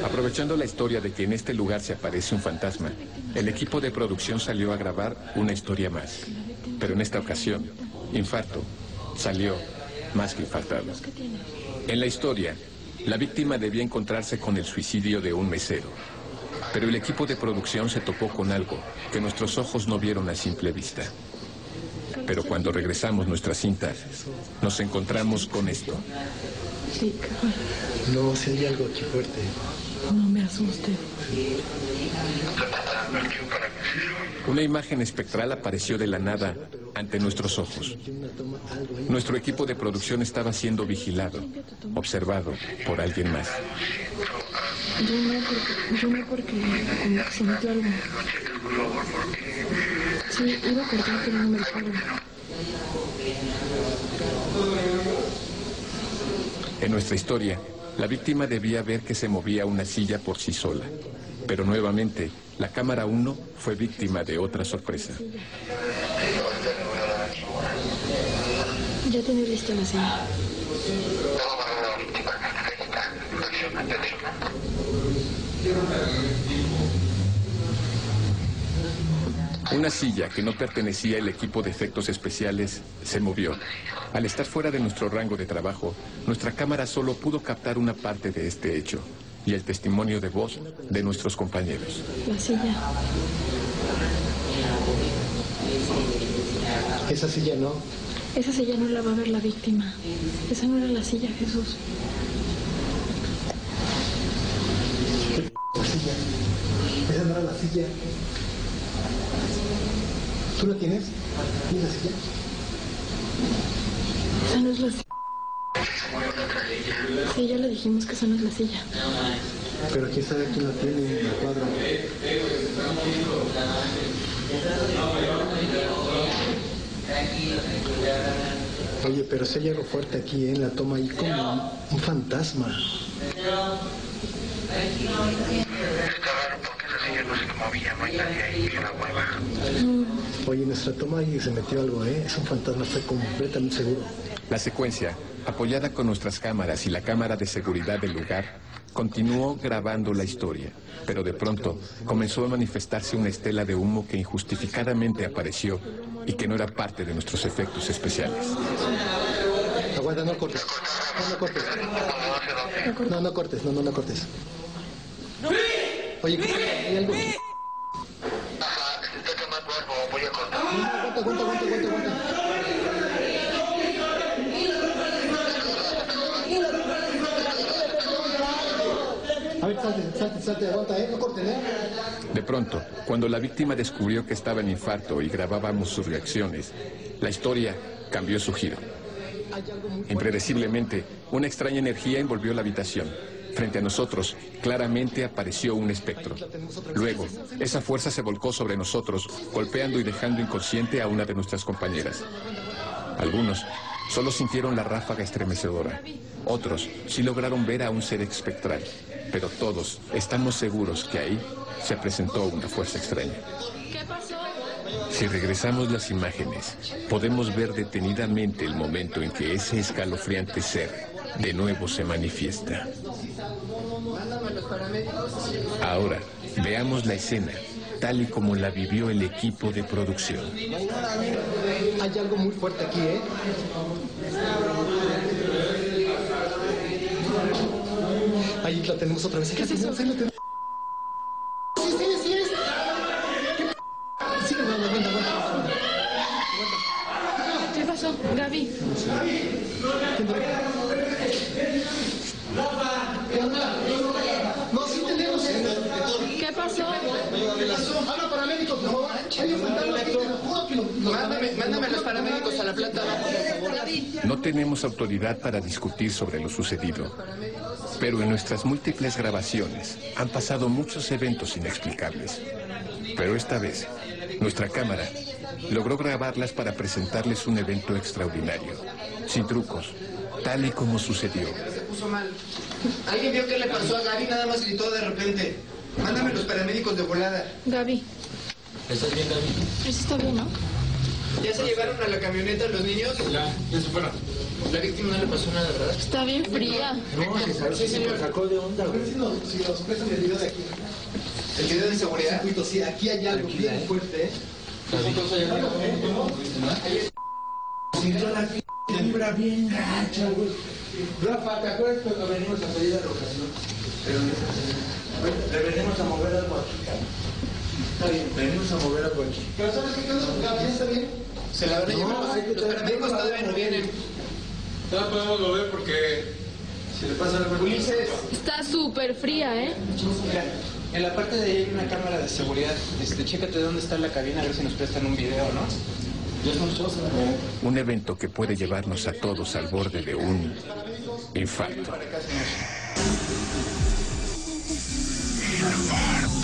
Aprovechando la historia de que en este lugar se aparece un fantasma, el equipo de producción salió a grabar una historia más. Pero en esta ocasión, Infarto salió más que infartado. En la historia, la víctima debía encontrarse con el suicidio de un mesero. Pero el equipo de producción se topó con algo que nuestros ojos no vieron a simple vista. Pero cuando regresamos nuestra cinta, nos encontramos con esto. Sí, no, si hay algo aquí fuerte. No me asuste. Una imagen espectral apareció de la nada ante nuestros ojos. Nuestro equipo de producción estaba siendo vigilado, observado por alguien más. Yo no porque como que se metió algo. Sí, iba a cortar, pero no me dejó algo. En nuestra historia, la víctima debía ver que se movía una silla por sí sola. Pero nuevamente, la cámara 1 fue víctima de otra sorpresa. Ya tiene lista la silla. Una silla que no pertenecía al equipo de efectos especiales se movió. Al estar fuera de nuestro rango de trabajo, nuestra cámara solo pudo captar una parte de este hecho y el testimonio de voz de nuestros compañeros. La silla. Esa silla no. Esa silla no la va a ver la víctima. Esa no era la silla, Jesús. La silla. Esa no era la silla. ¿Tú la tienes? ¿Tienes la silla? Esa no es la silla. Sí, ya le dijimos que esa no es la silla. Pero quién sabe quién la tiene en la cuadra. Oye, pero si hay algo fuerte aquí, en la toma, ahí como un fantasma. No se movía, no hay nadie ahí que la mueva. Oye, en nuestra toma ahí se metió algo, ¿eh? Es un fantasma, estoy completamente seguro. La secuencia, apoyada con nuestras cámaras y la cámara de seguridad del lugar, continuó grabando la historia, pero de pronto comenzó a manifestarse una estela de humo que injustificadamente apareció y que no era parte de nuestros efectos especiales. Aguanta, no cortes. No cortes. No cortes, no cortes. Oye, ¿hay algo? Ajá, está quemando algo, voy a cortar. Aguanta. A ver, salte, aguanta, no cortes, De pronto, cuando la víctima descubrió que estaba en infarto y grabábamos sus reacciones, la historia cambió su giro. Impredeciblemente, una extraña energía envolvió la habitación. Frente a nosotros, claramente apareció un espectro. Luego, esa fuerza se volcó sobre nosotros, golpeando y dejando inconsciente a una de nuestras compañeras. Algunos solo sintieron la ráfaga estremecedora. Otros sí lograron ver a un ser espectral. Pero todos estamos seguros que ahí se presentó una fuerza extraña. ¿Qué pasó? Si regresamos las imágenes, podemos ver detenidamente el momento en que ese escalofriante ser de nuevo se manifiesta. Ahora, veamos la escena, tal y como la vivió el equipo de producción. Hay algo muy fuerte aquí, ¿eh? Ahí la tenemos otra vez. ¿Qué es eso? Sí es. Sí, aguanta. ¿Qué pasó, Gaby? No, sí tenemos. ¿Qué pasó? Habla paramédicos, por favor. Mándame los paramédicos a la planta abajo, por favor. No tenemos autoridad para discutir sobre lo sucedido, pero en nuestras múltiples grabaciones han pasado muchos eventos inexplicables. Pero esta vez, nuestra cámara logró grabarlas para presentarles un evento extraordinario, sin trucos, tal y como sucedió. Se puso mal. ¿Alguien vio qué le pasó a Gaby? Nada más gritó de repente. Mándame los paramédicos de volada. Gaby. ¿Estás bien, Gaby? Pero sí está bien, ¿no? ¿Ya se llevaron a la camioneta los niños? Ya se fueron. La víctima no le pasó nada, ¿verdad? Está bien fría. No, se sacó de onda, güey. Si nos prestan el video de aquí. ¿El video de seguridad? Sí, aquí hay algo bien fuerte, ¿eh? Sintió la vibra bien gacha, güey. Rafa, ¿te acuerdas cuando venimos a pedir a la ocasión? Le venimos a mover algo aquí, cabrón. Está bien, venimos a mover algo aquí. Pero ¿sabes qué? ¿Ya está bien? Se la van a llevar. Los paramédicos todavía no vienen. No podemos mover porque si le pasa algo. Ulises, Está súper fría, ¿eh? mira, en la parte de ahí hay una cámara de seguridad. Chécate dónde está la cabina, a ver si nos prestan un video, ¿no? Ya estamos todos en la cabina. Un evento que puede llevarnos a todos al borde de un infarto. Para acá, señor.